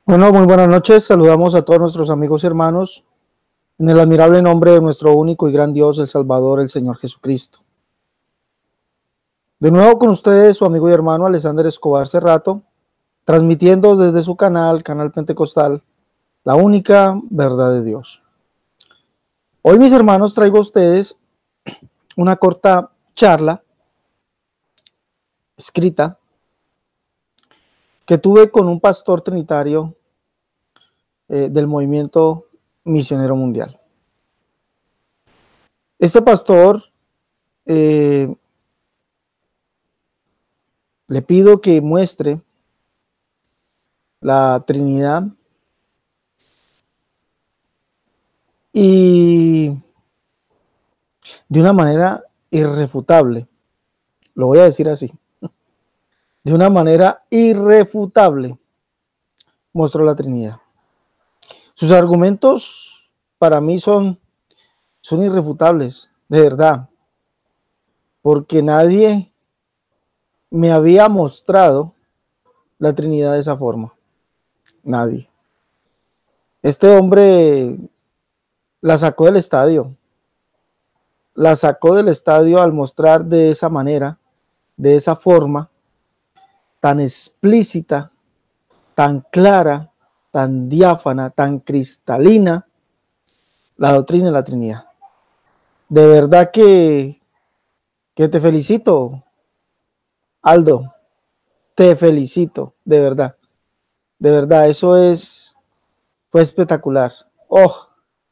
Bueno, muy buenas noches. Saludamos a todos nuestros amigos y hermanos en el admirable nombre de nuestro único y gran Dios, el Salvador, el Señor Jesucristo. De nuevo con ustedes, su amigo y hermano Alexander Escobar Cerrato, transmitiendo desde su canal Pentecostal, la única verdad de Dios. Hoy, mis hermanos, traigo a ustedes una corta charla escrita que tuve con un pastor trinitario del movimiento misionero mundial. Este pastor le pido que muestre la Trinidad y de una manera irrefutable, lo voy a decir así, de una manera irrefutable mostró la Trinidad. Sus argumentos para mí son irrefutables, de verdad, porque nadie me había mostrado la Trinidad de esa forma, nadie. Este hombre la sacó del estadio, al mostrar de esa manera, de esa forma, tan explícita, tan clara, tan diáfana, tan cristalina, la doctrina de la Trinidad. De verdad que te felicito, Aldo, te felicito, de verdad, fue espectacular. Oh,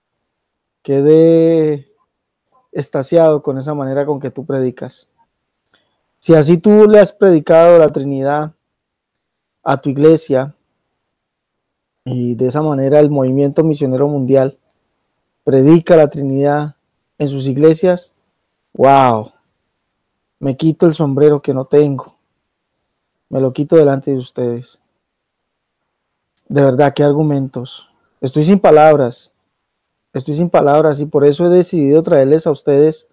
quedé extasiado con esa manera con que tú predicas. Si así tú le has predicado la Trinidad a tu iglesia y de esa manera el movimiento misionero mundial predica la Trinidad en sus iglesias, wow, me quito el sombrero que no tengo, me lo quito delante de ustedes. De verdad, qué argumentos. Estoy sin palabras y por eso he decidido traerles a ustedes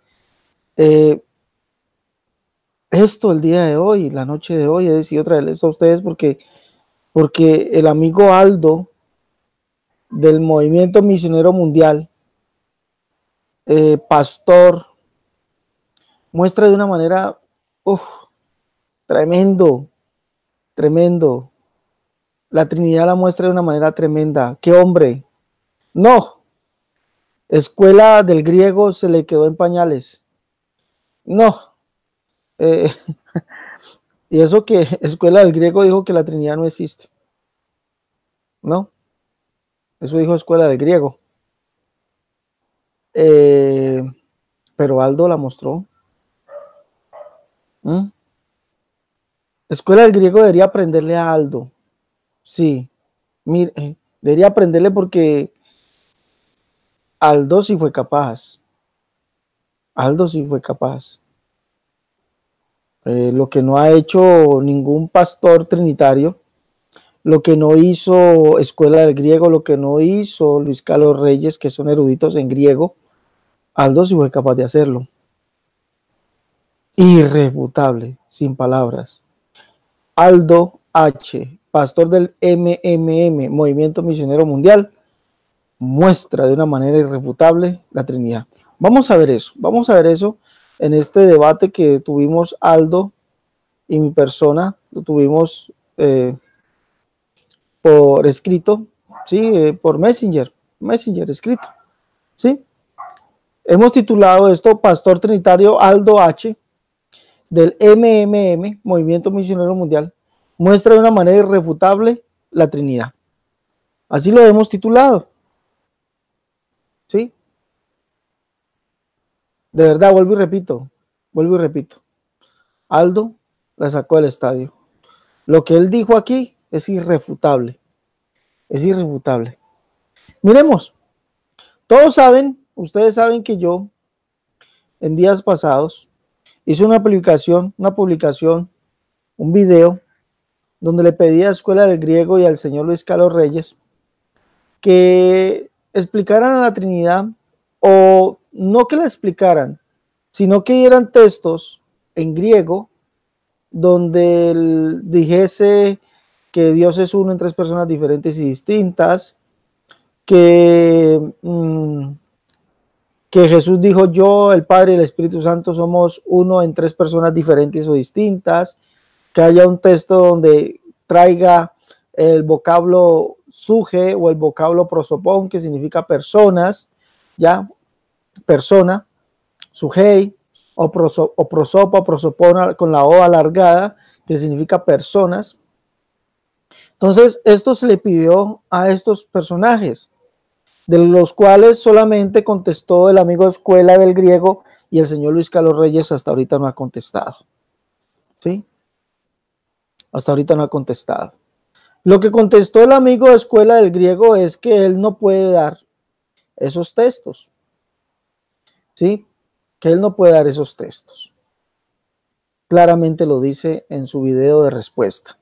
esto el día de hoy, la noche de hoy. He decidido traerles esto a ustedes porque el amigo Aldo del movimiento misionero mundial, pastor, muestra de una manera tremendo. La Trinidad la muestra de una manera tremenda. ¡Qué hombre! No, escuela del griego se le quedó en pañales. No. Y eso que escuela del griego dijo que la Trinidad no existe. No, eso dijo escuela del griego. Pero Aldo la mostró. Escuela del griego debería aprenderle a Aldo. Sí, mire, debería aprenderle porque Aldo sí fue capaz. Lo que no ha hecho ningún pastor trinitario, lo que no hizo Escuela del Griego, lo que no hizo Luis Carlos Reyes, que son eruditos en griego, Aldo sí fue capaz de hacerlo. Irrefutable, sin palabras. Aldo H., pastor del MMM, Movimiento Misionero Mundial, muestra de una manera irrefutable la Trinidad. Vamos a ver eso en este debate que tuvimos Aldo y mi persona, lo tuvimos por escrito, ¿sí? Por Messenger escrito, ¿sí? Hemos titulado esto Pastor Trinitario Aldo H. del MMM, Movimiento Misionero Mundial, muestra de una manera irrefutable la Trinidad. Así lo hemos titulado, ¿sí? De verdad, vuelvo y repito. Aldo la sacó del estadio. Lo que él dijo aquí es irrefutable. Miremos, ustedes saben que yo en días pasados hice una publicación, un video, donde le pedí a Escuela del Griego y al señor Luis Carlos Reyes que explicaran a la Trinidad, o no que la explicaran, sino que dieran textos en griego donde él dijese que Dios es uno en tres personas diferentes y distintas, que, que Jesús dijo: yo, el Padre y el Espíritu Santo somos uno en tres personas diferentes o distintas, que haya un texto donde traiga el vocablo suje o el vocablo prosopón, que significa personas, ya, persona, sujei, o prosopa, prosopona con la O alargada, que significa personas. Entonces, esto se le pidió a estos personajes, de los cuales solamente contestó el amigo de escuela del griego, y el señor Luis Carlos Reyes hasta ahorita no ha contestado. ¿Sí? Hasta ahorita no ha contestado. Lo que contestó el amigo de escuela del griego es que él no puede dar esos textos. ¿Sí? Que él no puede dar esos textos. Claramente lo dice en su video de respuesta.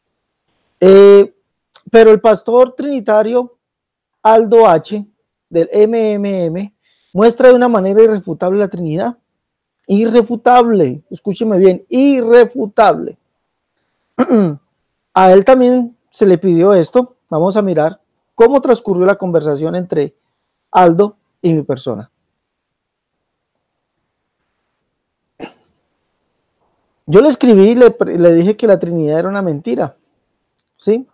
Pero el pastor trinitario Aldo H. del MMM muestra de una manera irrefutable la Trinidad. Irrefutable, escúcheme bien, irrefutable. A él también se le pidió esto. Vamos a mirar cómo transcurrió la conversación entre Aldo y mi persona. Yo le escribí y le dije que la Trinidad era una mentira. ¿Sí?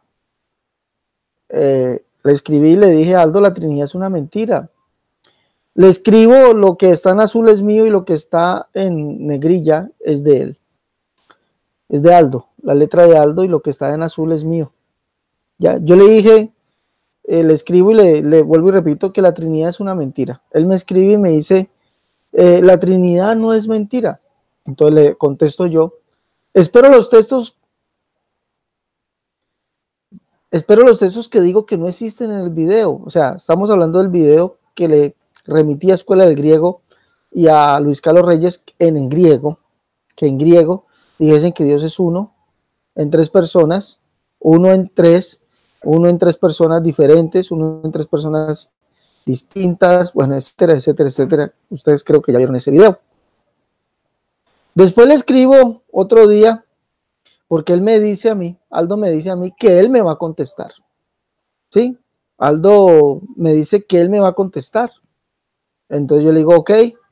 Le escribí y le dije: Aldo, la Trinidad es una mentira. Le escribo: lo que está en azul es mío y lo que está en negrilla es de él. Es de Aldo, la letra de Aldo, y lo que está en azul es mío. Ya, yo le dije, le escribo y le vuelvo y repito que la Trinidad es una mentira. Él me escribe y me dice: la Trinidad no es mentira. Entonces le contesto yo: espero los textos que digo que no existen en el video. O sea, estamos hablando del video que le remití a Escuela del Griego y a Luis Carlos Reyes en griego, que en griego dijesen que Dios es uno en tres personas, uno en tres personas diferentes, uno en tres personas distintas, bueno, etcétera, etcétera, etcétera. Ustedes creo que ya vieron ese video. Después le escribo otro día, porque él me dice a mí, Aldo me dice a mí que él me va a contestar. ¿Sí? Aldo me dice que él me va a contestar. Entonces yo le digo: ok.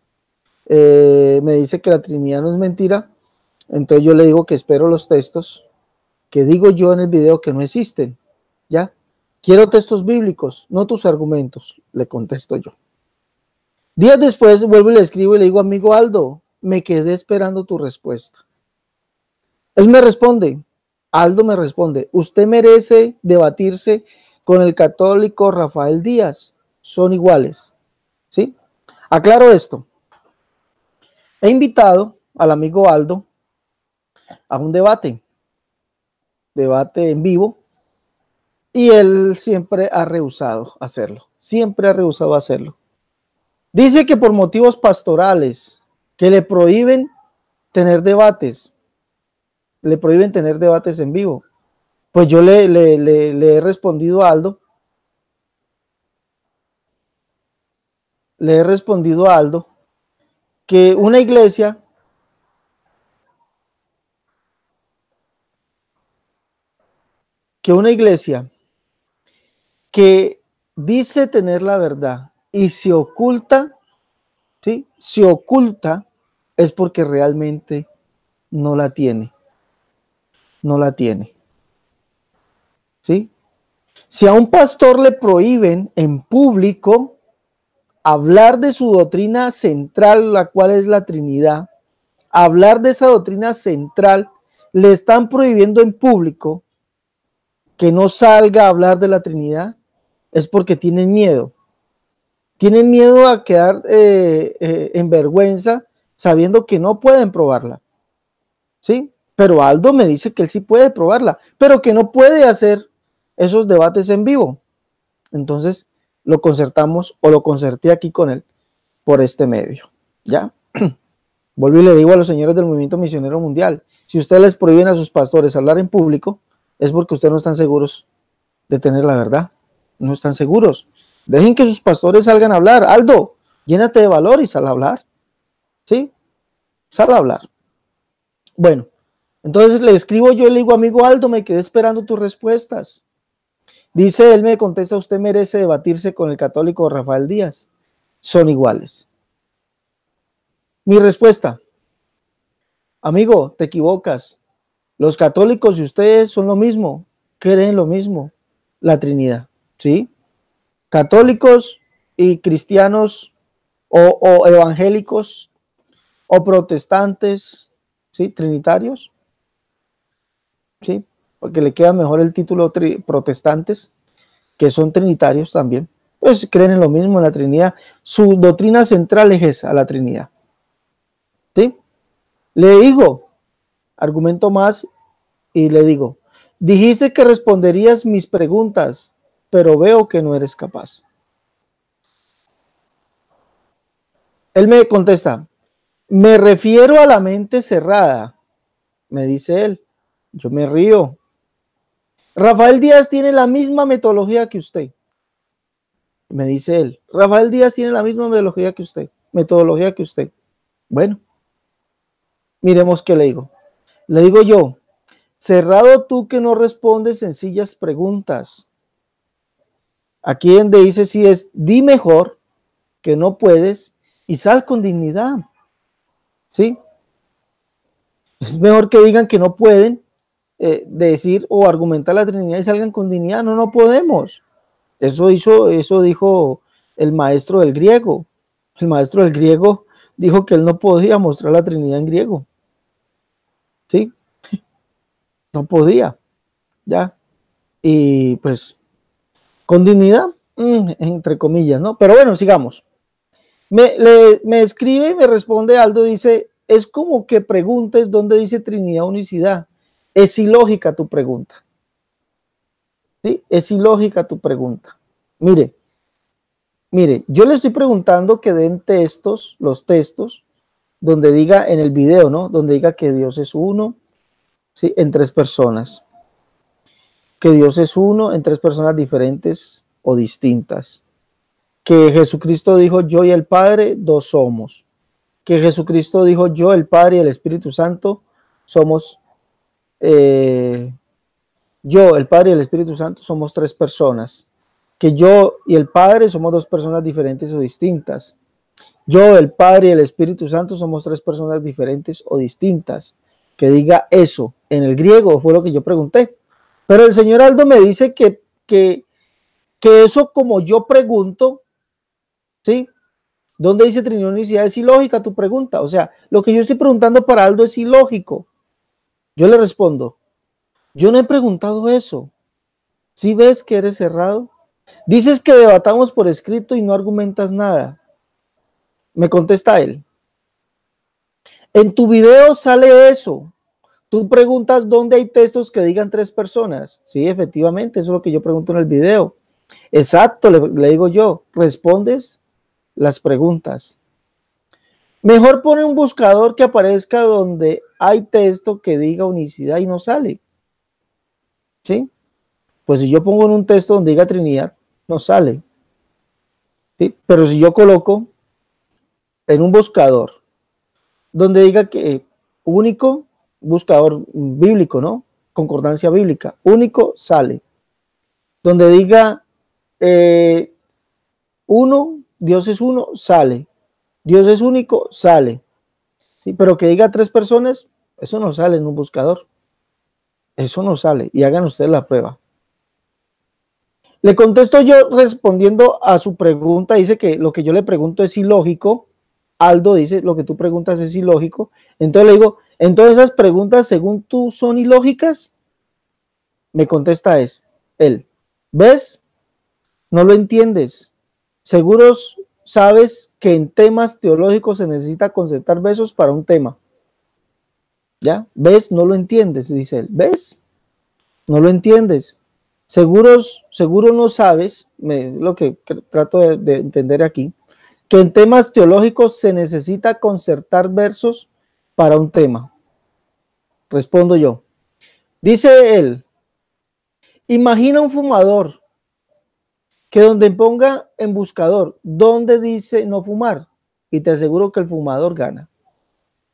Me dice que la Trinidad no es mentira. Entonces yo le digo que espero los textos que digo yo en el video que no existen. ¿Ya? Quiero textos bíblicos, no tus argumentos, le contesto yo. Días después vuelvo y le escribo y le digo: amigo Aldo, me quedé esperando tu respuesta. Él me responde, Aldo me responde: usted merece debatirse con el católico Rafael Díaz, son iguales. ¿Sí? Aclaro esto. He invitado al amigo Aldo a un debate en vivo, y él siempre ha rehusado hacerlo. Siempre ha rehusado hacerlo. Dice que por motivos pastorales, que le prohíben tener debates. Le prohíben tener debates en vivo. Pues yo le he respondido a Aldo. Le he respondido a Aldo que una iglesia que dice tener la verdad y se oculta, ¿sí? Se oculta, es porque realmente no la tiene. No la tiene. ¿Sí? Si a un pastor le prohíben en público hablar de su doctrina central, la cual es la Trinidad, hablar de esa doctrina central, le están prohibiendo en público que no salga a hablar de la Trinidad, es porque tienen miedo. Tienen miedo a quedar en vergüenza sabiendo que no pueden probarla. ¿Sí? Pero Aldo me dice que él sí puede probarla, pero que no puede hacer esos debates en vivo. Entonces lo concertamos, o lo concerté aquí con él por este medio. ¿Ya? Vuelvo y le digo a los señores del Movimiento Misionero Mundial: si ustedes les prohíben a sus pastores hablar en público, es porque ustedes no están seguros de tener la verdad. No están seguros. Dejen que sus pastores salgan a hablar. Aldo, llénate de valor y sal a hablar. ¿Sí? Sal a hablar. Bueno, Entonces le escribo yo y le digo, amigo Aldo, me quedé esperando tus respuestas. Dice él, me contesta, usted merece debatirse con el católico Rafael Díaz. Son iguales. Mi respuesta, amigo, te equivocas. Los católicos y ustedes son lo mismo, creen lo mismo, la Trinidad, ¿sí? Católicos y cristianos o evangélicos o protestantes, ¿sí? Trinitarios, ¿sí? Porque le queda mejor el título protestantes, que son trinitarios también, pues creen en lo mismo, en la Trinidad. Su doctrina central es esa, la Trinidad, ¿sí? Le digo, argumento más y le digo, dijiste que responderías mis preguntas, pero veo que no eres capaz. Él me contesta, me refiero a la mente cerrada, me dice él. Yo me río. Rafael Díaz tiene la misma metodología que usted, me dice él. Rafael Díaz tiene la misma metodología que usted. Bueno, miremos qué le digo. Le digo yo, cerrado tú que no respondes sencillas preguntas. Aquí donde dice si es, di mejor que no puedes y sal con dignidad. ¿Sí? Es mejor que digan que no pueden decir o argumentar la Trinidad y salgan con dignidad. No, no podemos. Eso dijo el maestro del griego. El maestro del griego dijo que él no podía mostrar la Trinidad en griego. ¿Sí? No podía. Ya. Y pues, con dignidad, entre comillas, ¿no? Pero bueno, sigamos. Me escribe y me responde Aldo, dice, es como que preguntes dónde dice Trinidad Unicidad. Es ilógica tu pregunta. ¿Sí? Es ilógica tu pregunta. Mire, yo le estoy preguntando que den textos, los textos, donde diga en el video, ¿no? Donde diga que Dios es uno, ¿sí? En tres personas. Que Dios es uno en tres personas diferentes o distintas. Que Jesucristo dijo, yo y el Padre, dos somos. Que Jesucristo dijo, yo, el Padre y el Espíritu Santo somos, yo, el Padre y el Espíritu Santo somos tres personas. Que yo y el Padre somos dos personas diferentes o distintas. Yo, el Padre y el Espíritu Santo somos tres personas diferentes o distintas. Que diga eso en el griego, fue lo que yo pregunté. Pero el señor Aldo me dice que eso como yo pregunto, ¿sí? ¿Dónde dice Trinidad Unicidad? Es ilógica tu pregunta. O sea, lo que yo estoy preguntando para Aldo es ilógico. Yo le respondo, yo no he preguntado eso. ¿Sí ves que eres cerrado? Dices que debatamos por escrito y no argumentas nada. Me contesta él. En tu video sale eso. Tú preguntas dónde hay textos que digan tres personas. Sí, efectivamente, eso es lo que yo pregunto en el video. Exacto, le digo yo. Respondes las preguntas. Mejor pone un buscador que aparezca donde hay texto que diga unicidad y no sale. ¿Sí? Pues si yo pongo en un texto donde diga Trinidad, no sale. ¿Sí? Pero si yo coloco en un buscador donde diga que único, buscador bíblico, ¿no? Concordancia bíblica, único, sale. Donde diga uno, Dios es uno, sale. Dios es único, sale. ¿Sí? Pero que diga tres personas, eso no sale en un buscador. Eso no sale. Y hagan ustedes la prueba. Le contesto yo respondiendo a su pregunta. Dice que lo que yo le pregunto es ilógico. Aldo dice, lo que tú preguntas es ilógico. Entonces le digo, entonces esas preguntas según tú son ilógicas. Me contesta él. ¿Ves? No lo entiendes. Seguros sabes que en temas teológicos se necesita concertar versos para un tema. ¿Ya? ¿Ves? No lo entiendes, dice él. ¿Ves? No lo entiendes. Seguro no sabes, lo que trato de entender aquí, que en temas teológicos se necesita concertar versos para un tema. Respondo yo. Dice él, imagina un fumador que donde ponga en buscador, donde dice no fumar, y te aseguro que el fumador gana.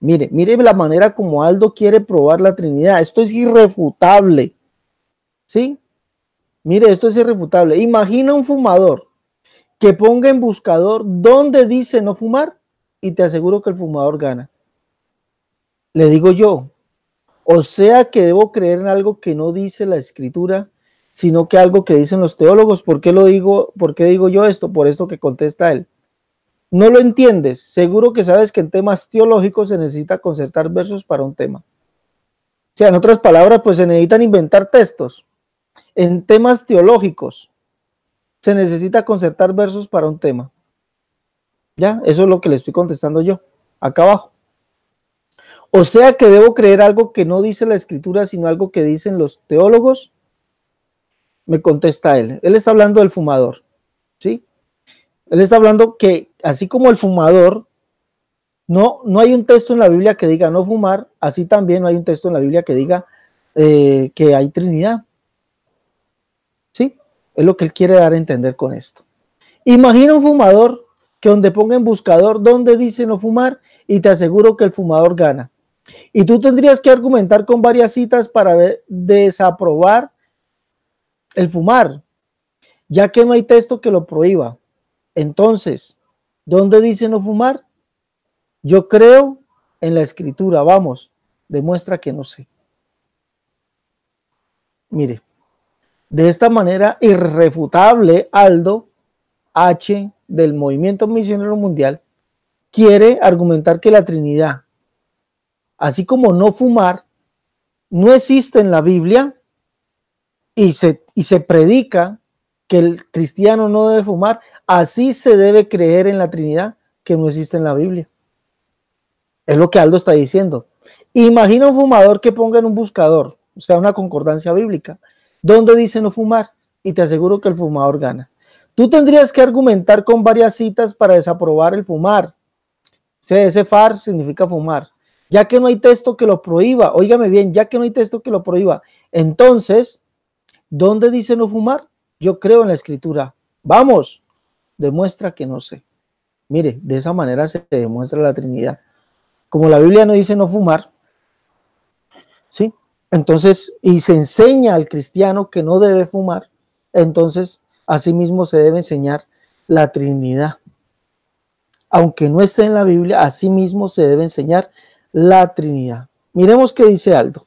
Mire, mire la manera como Aldo quiere probar la Trinidad. Esto es irrefutable. ¿Sí? Mire, esto es irrefutable. Imagina un fumador que ponga en buscador dónde dice no fumar y te aseguro que el fumador gana. Le digo yo, o sea que debo creer en algo que no dice la escritura, sino que algo que dicen los teólogos. ¿Por qué lo digo? ¿Por qué digo yo esto? Por esto que contesta él. No lo entiendes. Seguro que sabes que en temas teológicos se necesita concertar versos para un tema. O sea, en otras palabras, pues se necesitan inventar textos. En temas teológicos se necesita concertar versos para un tema. Ya, eso es lo que le estoy contestando yo, acá abajo. O sea que debo creer algo que no dice la escritura, sino algo que dicen los teólogos. Me contesta él. Él está hablando del fumador, ¿sí? Él está hablando que así como el fumador, no hay un texto en la Biblia que diga no fumar, así también no hay un texto en la Biblia que diga que hay Trinidad. ¿Sí? Es lo que él quiere dar a entender con esto. Imagina un fumador que donde ponga en buscador donde dice no fumar y te aseguro que el fumador gana. Y tú tendrías que argumentar con varias citas para desaprobar el fumar, ya que no hay texto que lo prohíba. Entonces, ¿dónde dice no fumar? Yo creo en la escritura, vamos, demuestra que no sé. Mire, de esta manera irrefutable, Aldo H. del Movimiento Misionero Mundial quiere argumentar que la Trinidad, así como no fumar, no existe en la Biblia y se predica que el cristiano no debe fumar, así se debe creer en la Trinidad que no existe en la Biblia. Es lo que Aldo está diciendo. Imagina un fumador que ponga en un buscador, o sea, una concordancia bíblica, donde dice no fumar, y te aseguro que el fumador gana. Tú tendrías que argumentar con varias citas para desaprobar el fumar. O sea, ese far significa fumar. Ya que no hay texto que lo prohíba, óigame bien, ya que no hay texto que lo prohíba, entonces, ¿dónde dice no fumar? Yo creo en la escritura. Vamos, demuestra que no sé. Mire, de esa manera se demuestra la Trinidad. Como la Biblia no dice no fumar, ¿sí? Entonces, y se enseña al cristiano que no debe fumar, entonces, asimismo se debe enseñar la Trinidad. Aunque no esté en la Biblia, asimismo se debe enseñar la Trinidad. Miremos qué dice Aldo.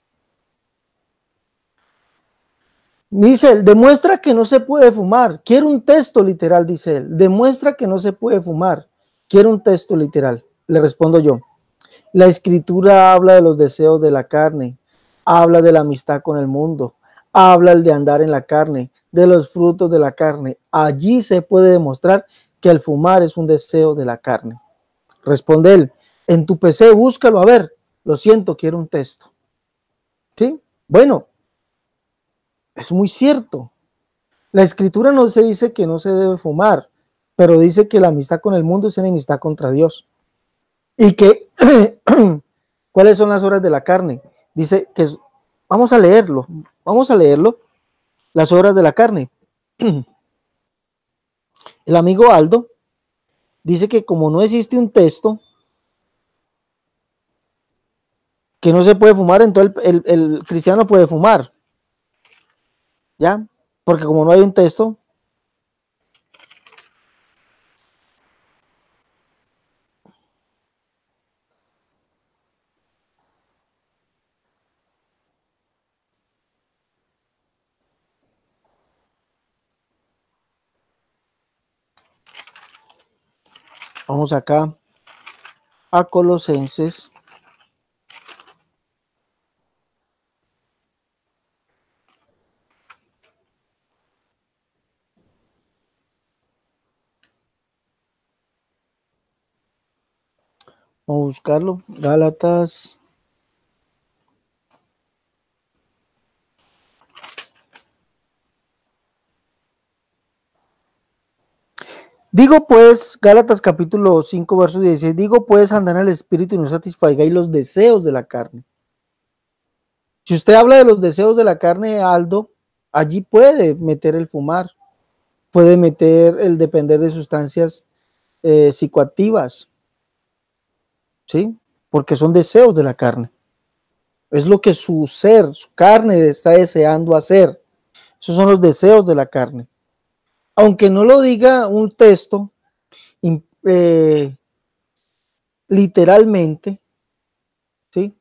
Dice él, demuestra que no se puede fumar. Quiero un texto literal, dice él. Demuestra que no se puede fumar. Quiero un texto literal. Le respondo yo. La escritura habla de los deseos de la carne, habla de la amistad con el mundo, habla de andar en la carne, de los frutos de la carne. Allí se puede demostrar que el fumar es un deseo de la carne. Responde él, en tu PC búscalo a ver. Lo siento, quiero un texto. ¿Sí? Bueno, es muy cierto. La escritura no se dice que no se debe fumar, pero dice que la amistad con el mundo es enemistad contra Dios. Y que, ¿cuáles son las obras de la carne? Dice que, vamos a leerlo, las obras de la carne. El amigo Aldo dice que como no existe un texto que no se puede fumar, entonces el cristiano puede fumar, ¿ya? Porque como no hay un texto, vamos acá a Colosenses. Vamos a buscarlo, Gálatas. Digo pues, Gálatas capítulo 5, verso 16, digo pues, andad en el espíritu y no satisfagáis los deseos de la carne. Si usted habla de los deseos de la carne, Aldo, allí puede meter el fumar, puede meter el depender de sustancias psicoactivas, ¿sí? porque son deseos de la carne. Es lo que su ser, su carne está deseando hacer. Esos son los deseos de la carne. Aunque no lo diga un texto literalmente, ¿sí?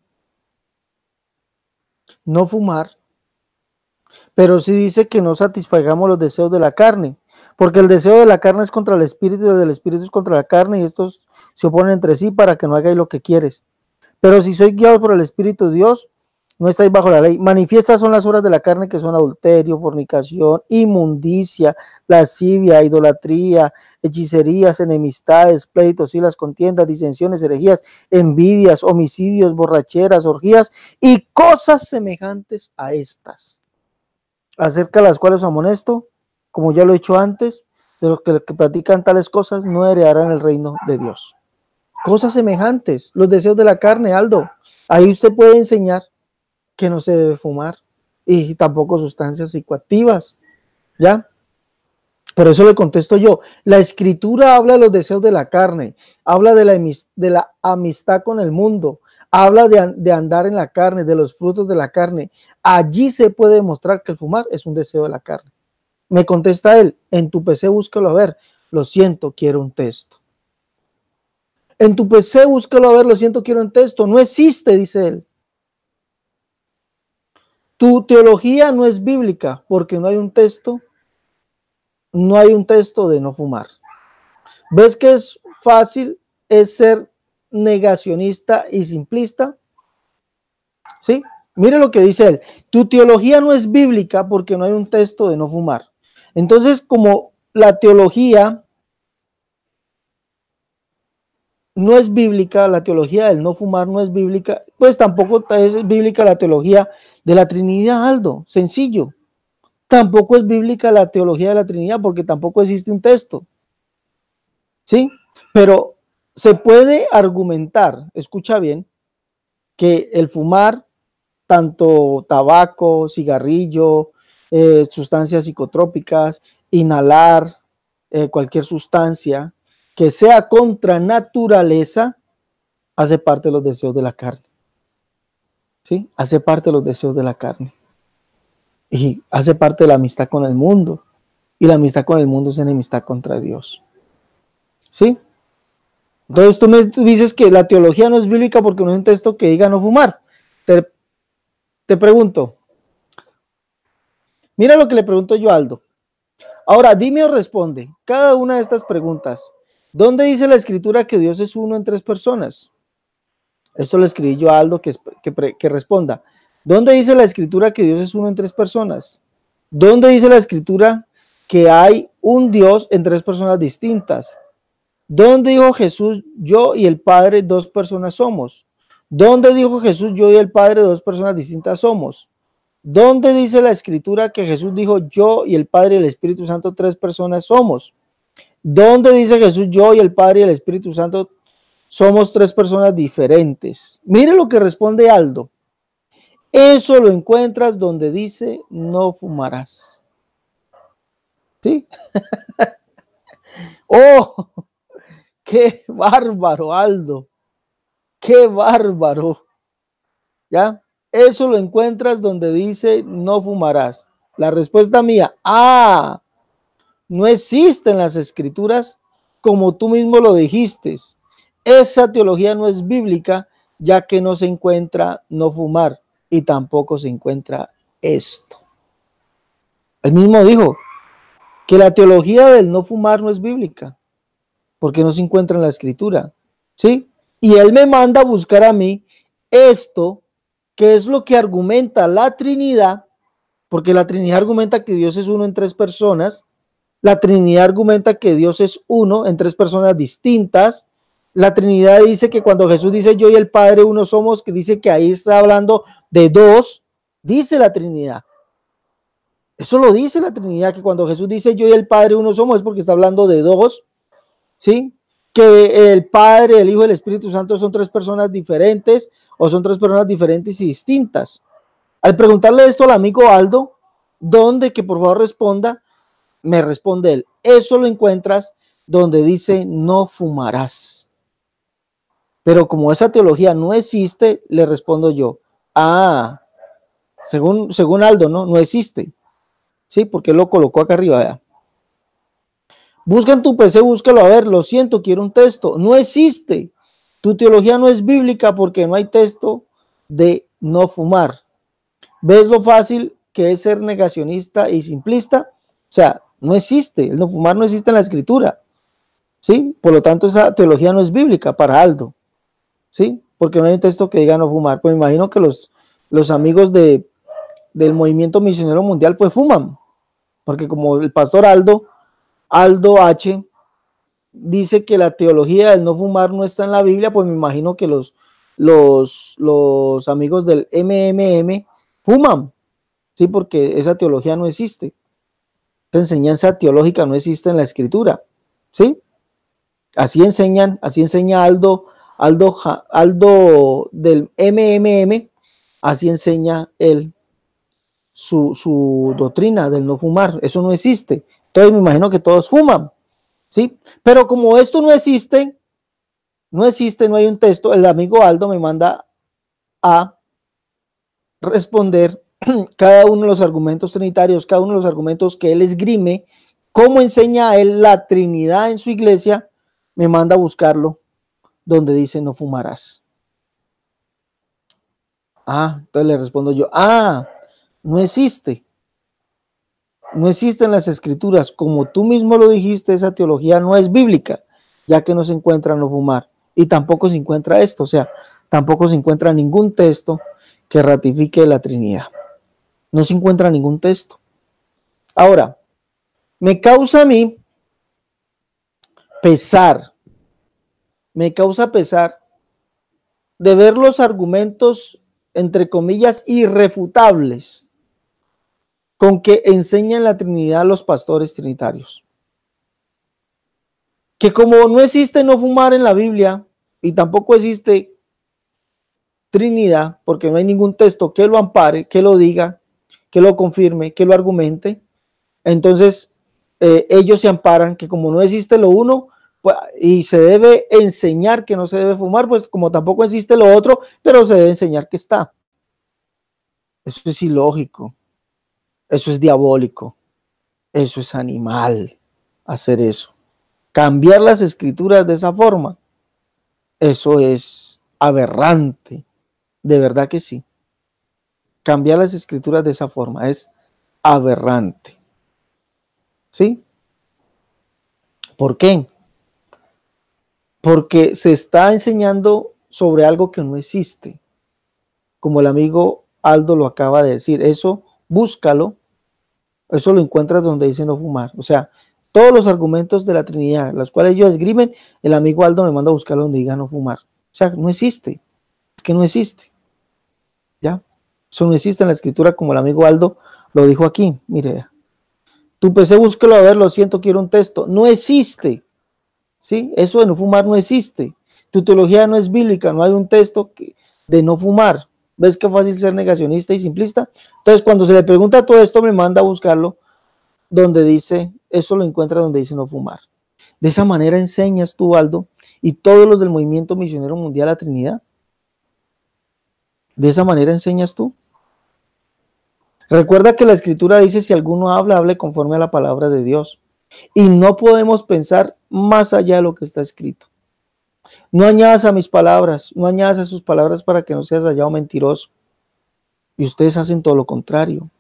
No fumar, pero sí dice que no satisfagamos los deseos de la carne, porque el deseo de la carne es contra el espíritu y el del espíritu es contra la carne, y estos se oponen entre sí para que no hagáis lo que quieres. Pero si sois guiados por el Espíritu de Dios, no estáis bajo la ley. Manifiestas son las obras de la carne, que son adulterio, fornicación, inmundicia, lascivia, idolatría, hechicerías, enemistades, pleitos, y las contiendas, disensiones, herejías, envidias, homicidios, borracheras, orgías y cosas semejantes a estas, acerca de las cuales os amonesto, como ya lo he hecho antes, de los que practican tales cosas no heredarán el reino de Dios. Cosas semejantes, los deseos de la carne, Aldo. Ahí usted puede enseñar que no se debe fumar y tampoco sustancias psicoactivas, ¿ya? Por eso le contesto yo. La escritura habla de los deseos de la carne, habla de la amistad con el mundo, habla de andar en la carne, de los frutos de la carne. Allí se puede demostrar que el fumar es un deseo de la carne. Me contesta él, en tu PC búscalo a ver. Lo siento, quiero un texto. En tu PC búscalo a ver, lo siento, quiero un texto. No existe, dice él. Tu teología no es bíblica porque no hay un texto. No hay un texto de no fumar. ¿Ves que es fácil? Es ser negacionista y simplista. ¿Sí? Mire lo que dice él. Tu teología no es bíblica porque no hay un texto de no fumar. Entonces, como la teología no es bíblica, la teología del no fumar no es bíblica, pues tampoco es bíblica la teología de la Trinidad, Aldo. Sencillo. Tampoco es bíblica la teología de la Trinidad porque tampoco existe un texto. ¿Sí? Pero se puede argumentar, escucha bien, que el fumar, tanto tabaco, cigarrillo, sustancias psicotrópicas, inhalar cualquier sustancia que sea contra naturaleza, hace parte de los deseos de la carne. ¿Sí? Hace parte de los deseos de la carne. Y hace parte de la amistad con el mundo. Y la amistad con el mundo es enemistad contra Dios. ¿Sí? Entonces tú me dices que la teología no es bíblica porque no hay un texto que diga no fumar. Te pregunto. Mira lo que le pregunto yo a Aldo. Ahora, dime o responde cada una de estas preguntas. ¿Dónde dice la escritura que Dios es uno en tres personas? Esto lo escribí yo a Aldo que responda. ¿Dónde dice la escritura que Dios es uno en tres personas? ¿Dónde dice la escritura que hay un Dios en tres personas distintas? ¿Dónde dijo Jesús, yo y el Padre, dos personas somos? ¿Dónde dijo Jesús, yo y el Padre, dos personas distintas somos? ¿Dónde dice la escritura que Jesús dijo, yo y el Padre y el Espíritu Santo, tres personas somos? ¿Dónde dice Jesús, yo y el Padre y el Espíritu Santo somos tres personas diferentes? Mire lo que responde Aldo. Eso lo encuentras donde dice, no fumarás. ¿Sí? ¡Oh! ¡Qué bárbaro, Aldo! ¡Qué bárbaro! ¿Ya? Eso lo encuentras donde dice no fumarás. La respuesta mía, no existe en las escrituras como tú mismo lo dijiste. Esa teología no es bíblica, ya que no se encuentra no fumar y tampoco se encuentra esto. Él mismo dijo que la teología del no fumar no es bíblica, porque no se encuentra en la escritura, ¿sí? Y él me manda a buscar a mí esto, que es lo que argumenta la Trinidad, porque la Trinidad argumenta que Dios es uno en tres personas, la Trinidad argumenta que Dios es uno en tres personas distintas, la Trinidad dice que cuando Jesús dice yo y el Padre uno somos, que dice que ahí está hablando de dos, dice la Trinidad. Eso lo dice la Trinidad, que cuando Jesús dice yo y el Padre uno somos es porque está hablando de dos, ¿sí? Que el Padre, el Hijo y el Espíritu Santo son tres personas diferentes o son tres personas diferentes y distintas. Al preguntarle esto al amigo Aldo, ¿dónde? Que por favor responda, me responde él, eso lo encuentras donde dice no fumarás. Pero como esa teología no existe, le respondo yo, según Aldo, ¿no? No existe. Sí, porque lo colocó acá arriba, ¿verdad? Busca en tu PC, búscalo a ver, lo siento, quiero un texto. No existe. Tu teología no es bíblica porque no hay texto de no fumar. ¿Ves lo fácil que es ser negacionista y simplista? O sea, no existe. El no fumar no existe en la escritura. ¿Sí? Por lo tanto, esa teología no es bíblica para Aldo. ¿Sí? Porque no hay un texto que diga no fumar. Pues me imagino que los amigos del movimiento misionero mundial pues fuman. Porque como el pastor Aldo H. dice que la teología del no fumar no está en la Biblia, pues me imagino que los amigos del MMM fuman, ¿sí? Porque esa teología no existe. Esta enseñanza teológica no existe en la escritura, ¿sí? Así enseña Aldo del MMM, así enseña él su doctrina del no fumar. Eso no existe. Entonces me imagino que todos fuman, ¿sí? Pero como esto no existe, no hay un texto, el amigo Aldo me manda a responder cada uno de los argumentos trinitarios, cada uno de los argumentos que él esgrime, cómo enseña a él la Trinidad en su iglesia, me manda a buscarlo donde dice no fumarás. Entonces le respondo yo, no existe. No existe en las escrituras, como tú mismo lo dijiste, esa teología no es bíblica, ya que no se encuentra no fumar. Y tampoco se encuentra esto, o sea, tampoco se encuentra ningún texto que ratifique la Trinidad. No se encuentra ningún texto. Ahora, me causa a mí pesar, de ver los argumentos, entre comillas, irrefutables con que enseñan la Trinidad los pastores trinitarios. Que como no existe no fumar en la Biblia y tampoco existe Trinidad, porque no hay ningún texto que lo ampare, que lo diga, que lo confirme, que lo argumente, entonces ellos se amparan que como no existe lo uno, pues, y se debe enseñar que no se debe fumar, pues como tampoco existe lo otro, pero se debe enseñar que está. Eso es ilógico, eso es diabólico, eso es animal, hacer eso. Cambiar las escrituras de esa forma, eso es aberrante, de verdad que sí. Cambiar las escrituras de esa forma es aberrante. ¿Sí? ¿Por qué? Porque se está enseñando sobre algo que no existe. Como el amigo Aldo lo acaba de decir, eso búscalo, eso lo encuentras donde dice no fumar. O sea, todos los argumentos de la Trinidad, los cuales ellos esgrimen, el amigo Aldo me manda a buscarlo donde diga no fumar. O sea, no existe. Es que no existe. ¿Ya? Eso no existe en la escritura como el amigo Aldo lo dijo aquí. Mire, tu PC, búsquelo a ver, lo siento, quiero un texto. No existe. ¿Sí? Eso de no fumar no existe. Tu teología no es bíblica, no hay un texto de no fumar. ¿Ves qué fácil ser negacionista y simplista? Entonces, cuando se le pregunta todo esto, me manda a buscarlo donde dice, eso lo encuentra donde dice no fumar. De esa manera enseñas tú, Aldo, y todos los del movimiento misionero mundial a Trinidad. De esa manera enseñas tú. Recuerda que la escritura dice, si alguno habla, hable conforme a la palabra de Dios. Y no podemos pensar más allá de lo que está escrito. No añadas a mis palabras, no añadas a sus palabras para que no seas hallado mentiroso. Y ustedes hacen todo lo contrario.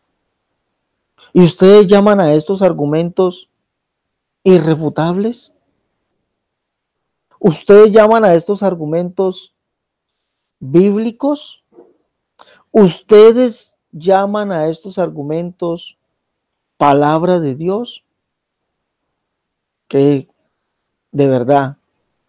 Y ustedes llaman a estos argumentos irrefutables. Ustedes llaman a estos argumentos bíblicos. Ustedes llaman a estos argumentos palabra de Dios. Que de verdad,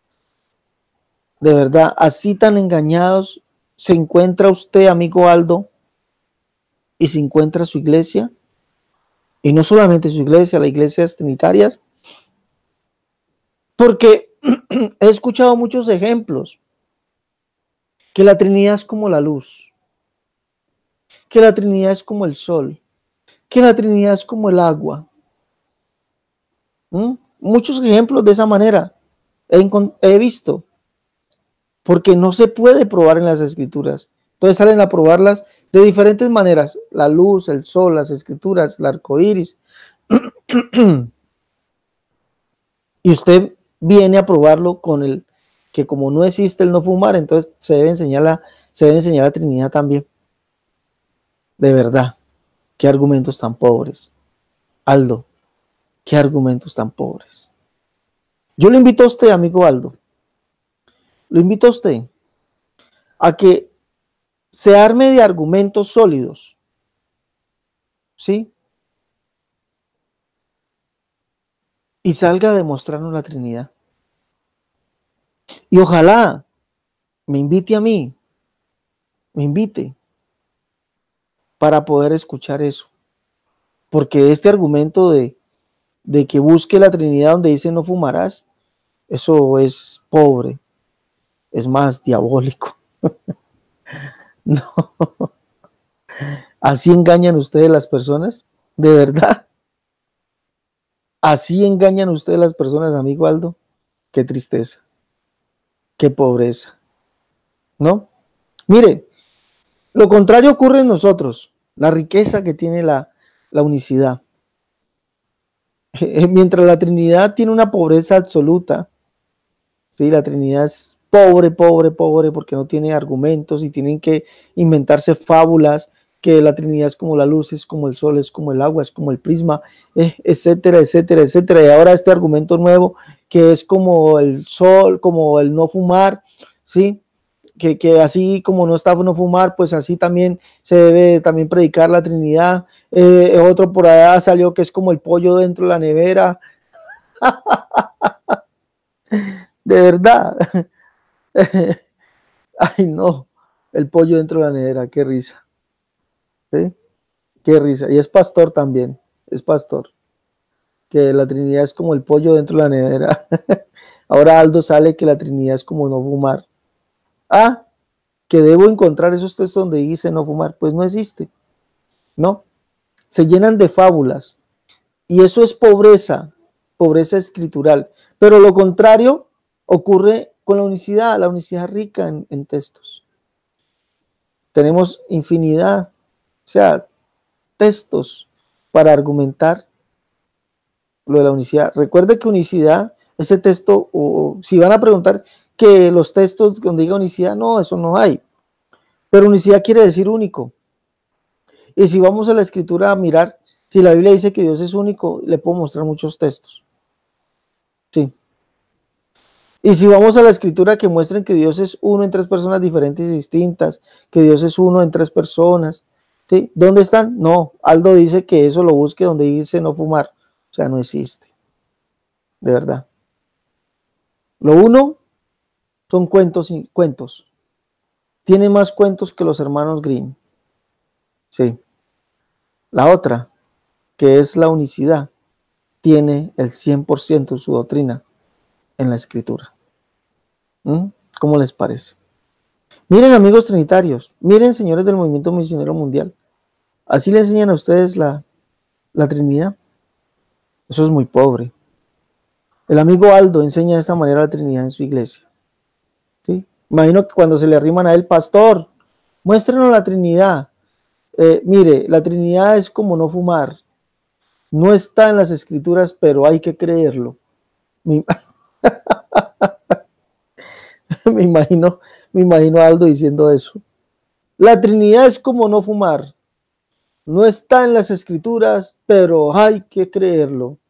así tan engañados se encuentra usted, amigo Aldo, y se encuentra su iglesia, y no solamente su iglesia, las iglesias trinitarias, porque he escuchado muchos ejemplos, que la Trinidad es como la luz, que la Trinidad es como el sol, que la Trinidad es como el agua. Muchos ejemplos de esa manera he visto. porque no se puede probar en las escrituras. Entonces salen a probarlas de diferentes maneras, la luz, el sol, las escrituras, el arco iris. Y usted viene a probarlo con el que como no existe el no fumar, entonces se debe enseñar la Trinidad también. De verdad, qué argumentos tan pobres. Aldo, qué argumentos tan pobres. Yo le invito a usted, amigo Aldo, lo invito a usted a que se arme de argumentos sólidos, ¿sí? Y salga a demostrarnos la Trinidad. Y ojalá me invite a mí, me invite para poder escuchar eso. Porque este argumento de que busque la Trinidad donde dice no fumarás, eso es pobre, es más diabólico. No, así engañan ustedes las personas, de verdad. Así engañan ustedes las personas, amigo Aldo. Qué tristeza, qué pobreza, ¿no? Mire, lo contrario ocurre en nosotros, la riqueza que tiene la unicidad. Mientras la Trinidad tiene una pobreza absoluta, ¿sí? La Trinidad es pobre, pobre, pobre, porque no tiene argumentos y tienen que inventarse fábulas, que la Trinidad es como la luz, es como el sol, es como el agua, es como el prisma, etcétera, etcétera, etcétera. Y ahora este argumento nuevo, que es como el sol, como el no fumar, ¿sí? Que así como no está no fumar, pues así también se debe también predicar la Trinidad. Otro por allá salió que es como el pollo dentro de la nevera. De verdad. Ay, no. El pollo dentro de la nevera, qué risa. ¿Sí? Qué risa. Y es pastor también. Es pastor. Que la Trinidad es como el pollo dentro de la nevera. Ahora Aldo sale que la Trinidad es como no fumar. Ah, que debo encontrar esos textos donde dice no fumar. Pues no existe. No. Se llenan de fábulas. Y eso es pobreza. Pobreza escritural. Pero lo contrario ocurre con la unicidad rica en textos. Tenemos infinidad, o sea, textos para argumentar lo de la unicidad. Recuerde que unicidad, ese texto, o si van a preguntar que los textos donde diga unicidad, no, eso no hay. Pero unicidad quiere decir único. Y si vamos a la escritura a mirar, si la Biblia dice que Dios es único, le puedo mostrar muchos textos. Sí. Y si vamos a la escritura que muestren que Dios es uno en tres personas diferentes y distintas, que Dios es uno en tres personas, ¿sí? ¿Dónde están? No, Aldo dice que eso lo busque donde dice no fumar, o sea, no existe, de verdad. Lo uno son cuentos y cuentos. Tiene más cuentos que los hermanos Grimm, sí. La otra, que es la unicidad, tiene el 100% de su doctrina en la escritura. ¿Cómo les parece? Miren, amigos trinitarios, miren, señores del movimiento misionero mundial, así le enseñan a ustedes la Trinidad. Eso es muy pobre. El amigo Aldo enseña de esta manera la Trinidad en su iglesia. ¿Sí? Imagino que cuando se le arriman a él, pastor, muéstrenos la Trinidad. Mire, la Trinidad es como no fumar. No está en las escrituras, pero hay que creerlo. Me, me imagino a Aldo diciendo eso. La Trinidad es como no fumar. No está en las escrituras, pero hay que creerlo.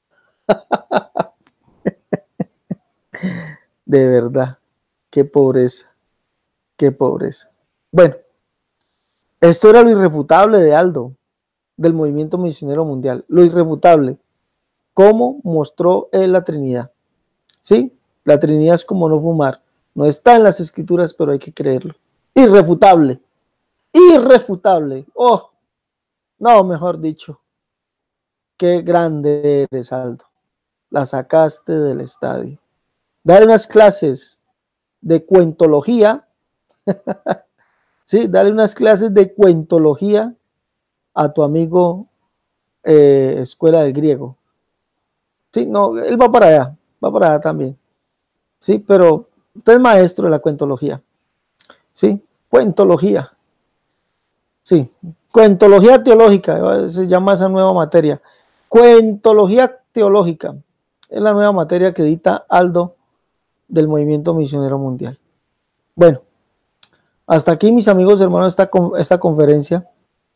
De verdad, qué pobreza, qué pobreza. Bueno, esto era lo irrefutable de Aldo, del movimiento misionero mundial. Lo irrefutable. ¿Cómo mostró él la Trinidad? ¿Sí? La Trinidad es como no fumar. No está en las escrituras, pero hay que creerlo. Irrefutable. Irrefutable. Oh, no, mejor dicho. Qué grande eres, Aldo. La sacaste del estadio. Dale unas clases de cuentología. Sí, dale unas clases de cuentología a tu amigo Escuela del Griego. Sí, no, él va para allá también. Sí, pero Usted es maestro de la cuentología, ¿sí? Cuentología, sí. Cuentología teológica, se llama esa nueva materia. Cuentología teológica es la nueva materia que dicta Aldo del Movimiento Misionero Mundial. Bueno, hasta aquí, mis amigos hermanos, esta conferencia,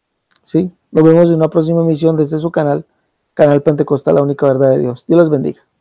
¿sí? Nos vemos en una próxima emisión desde su canal, Canal Pentecostal, la única verdad de Dios. Dios los bendiga.